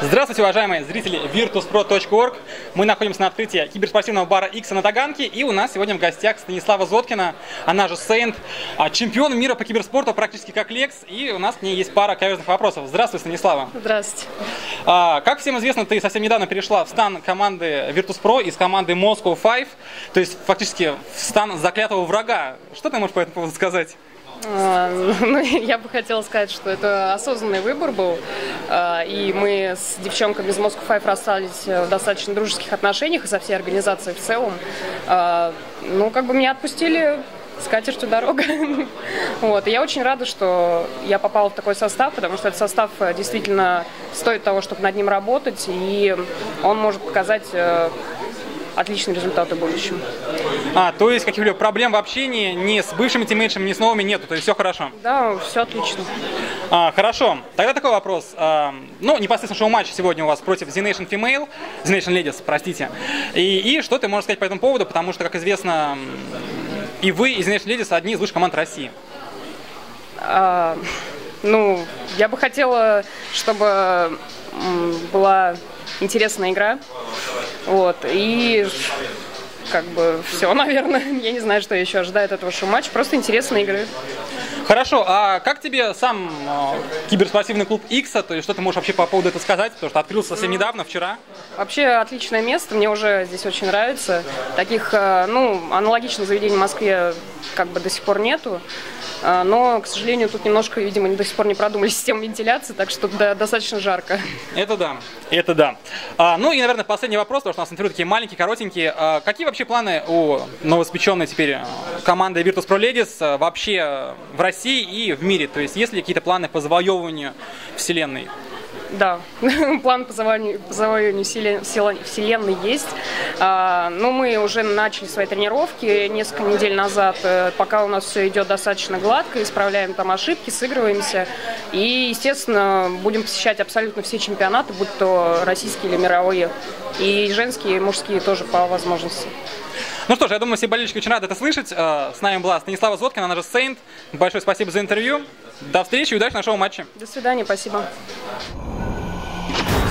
Здравствуйте, уважаемые зрители virtus.pro.org. Мы находимся на открытии киберспортивного бара X на Таганке, и у нас сегодня в гостях Станислава Зоткина, она же Saint, чемпион мира по киберспорту практически как Лекс, и у нас к ней есть пара каверзных вопросов. Здравствуй, Станислава. Здравствуйте. Как всем известно, ты совсем недавно перешла в стан команды Virtus.pro из команды Moscow 5, то есть фактически в стан заклятого врага. Что ты можешь по этому поводу сказать? Я бы хотела сказать, что это осознанный выбор был, и мы с девчонками из Moscow 5 расстались в достаточно дружеских отношениях и со всей организацией в целом. Меня отпустили с катертью дорога. И я очень рада, что я попала в такой состав, потому что этот состав действительно стоит того, чтобы над ним работать, и он может показать отличные результаты в будущем. То есть каких-либо проблем в общении ни с бывшими тиммейтами, ни с новыми нету, то есть все хорошо? Да, все отлично. Хорошо. Тогда такой вопрос. Непосредственно шоу-матч сегодня у вас против The Nation Female, The Nation Ladies, простите. И что ты можешь сказать по этому поводу, потому что, как известно, и вы, и The Nation Ladies одни из лучших команд России. Я бы хотела, чтобы была интересная игра. И все, наверное. Я не знаю, что еще ожидает этого шоу-матча. Просто интересные игры. Хорошо, а как тебе сам киберспортивный клуб X, то есть что ты можешь вообще по поводу этого сказать, потому что открылся совсем недавно, вчера? Вообще отличное место, мне уже здесь очень нравится. Таких, аналогичных заведений в Москве до сих пор нету. Но, к сожалению, тут немножко, видимо, до сих пор не продумали систему вентиляции, так что достаточно жарко. Это да. И, наверное, последний вопрос, потому что у нас интервью такие маленькие, коротенькие. Какие вообще планы у новоиспеченной теперь команды Virtus.pro Ladies вообще в России и в мире? То есть есть ли какие-то планы по завоевыванию вселенной? Да, план по завоеванию вселенной есть. Мы уже начали свои тренировки несколько недель назад. Пока у нас все идет достаточно гладко, исправляем там ошибки, сыгрываемся. И, естественно, будем посещать абсолютно все чемпионаты, будь то российские или мировые. И женские, и мужские тоже по возможности. Ну что ж, я думаю, все болельщики очень рады это слышать. С нами была Станислава Зоткина, она же Saint. Большое спасибо за интервью. До встречи и удачи на шоу-матче. До свидания, спасибо.